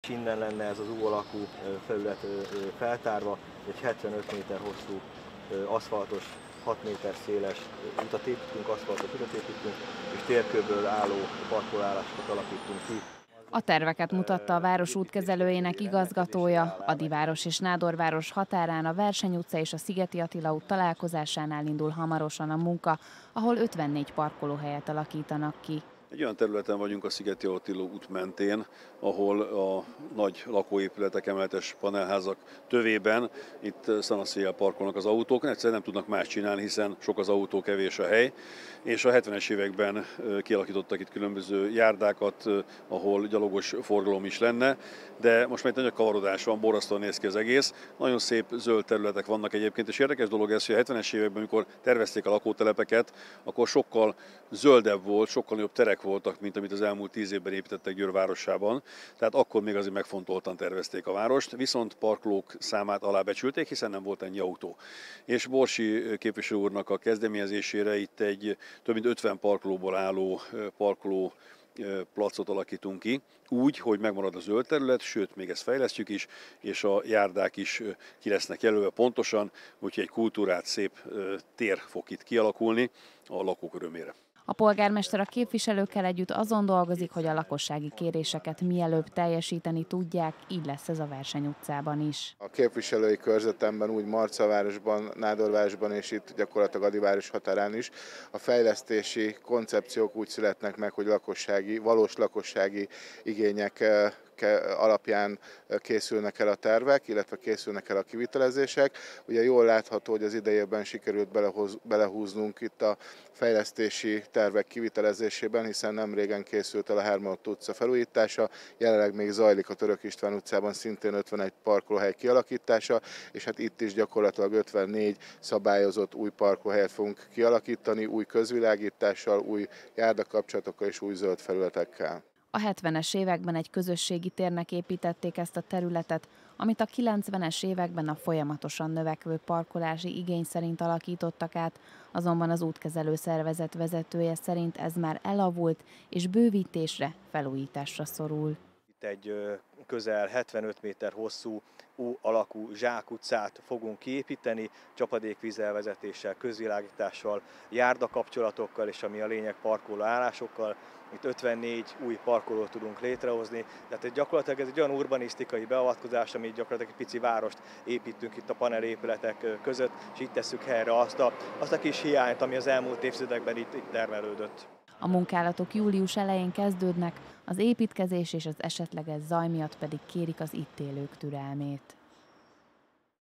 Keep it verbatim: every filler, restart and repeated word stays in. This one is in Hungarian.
Innen lenne ez az U alakú felület feltárva, egy hetvenöt méter hosszú aszfaltos, hat méter széles utat építünk, aszfaltos utat építünk, és térkőből álló parkolóállásokat alakítunk ki. A terveket mutatta a város útkezelőjének igazgatója. Adiváros és Nádorváros határán a Verseny utca és a Szigeti Attila út találkozásánál indul hamarosan a munka, ahol ötvennégy parkolóhelyet alakítanak ki. Egy olyan területen vagyunk a Szigeti Attila út mentén, ahol a nagy lakóépületek, emeletes panelházak tövében itt szanaszéjjel parkolnak az autók, egyszerűen nem tudnak más csinálni, hiszen sok az autó, kevés a hely. És a hetvenes években kialakítottak itt különböző járdákat, ahol gyalogos forgalom is lenne, de most már itt nagy kavarodás van, borzasztóan néz ki az egész. Nagyon szép zöld területek vannak egyébként, és érdekes dolog ez, hogy a hetvenes években, amikor tervezték a lakótelepeket, akkor sokkal zöldebb volt, sokkal nagyobb terek voltak, mint amit az elmúlt tíz évben építettek Győr városában. Tehát akkor még azért megfontoltan tervezték a várost, viszont parkolók számát alábecsülték, hiszen nem volt ennyi autó. És Borsi képviselő úrnak a kezdeményezésére itt egy több mint ötven parkolóból álló parkoló placot alakítunk ki, úgy, hogy megmarad a zöld terület, sőt, még ezt fejlesztjük is, és a járdák is ki lesznek jelölve pontosan, úgyhogy egy kultúrát, szép tér fog itt kialakulni a lakók örömére. A polgármester a képviselőkkel együtt azon dolgozik, hogy a lakossági kéréseket mielőbb teljesíteni tudják, így lesz ez a Verseny utcában is. A képviselői körzetemben, úgy Marcavárosban, Nádorvárosban és itt gyakorlatilag Adiváros határán is a fejlesztési koncepciók úgy születnek meg, hogy lakossági, valós lakossági igények alapján készülnek el a tervek, illetve készülnek el a kivitelezések. Ugye jól látható, hogy az idejében sikerült belehoz, belehúznunk itt a fejlesztési tervek kivitelezésében, hiszen nem régen készült el a Hermannott utca felújítása, jelenleg még zajlik a Török István utcában szintén ötvenegy parkolóhely kialakítása, és hát itt is gyakorlatilag ötvennégy szabályozott új parkolóhelyet fogunk kialakítani, új közvilágítással, új járdakapcsolatokkal és új zöld felületekkel. A hetvenes években egy közösségi térnek építették ezt a területet, amit a kilencvenes években a folyamatosan növekvő parkolási igény szerint alakítottak át, azonban az útkezelő szervezet vezetője szerint ez már elavult és bővítésre, felújításra szorul. Itt egy közel hetvenöt méter hosszú U alakú zsákutcát fogunk kiépíteni, csapadékvízelvezetéssel, közvilágítással, járdakapcsolatokkal és ami a lényeg parkolóállásokkal. Itt ötvennégy új parkolót tudunk létrehozni, tehát gyakorlatilag ez egy olyan urbanisztikai beavatkozás, ami gyakorlatilag egy pici várost építünk itt a panelépületek között, és itt tesszük helyre azt a, azt a kis hiányt, ami az elmúlt évtizedekben itt, itt termelődött. A munkálatok július elején kezdődnek, az építkezés és az esetleges zaj miatt pedig kérik az itt élők türelmét.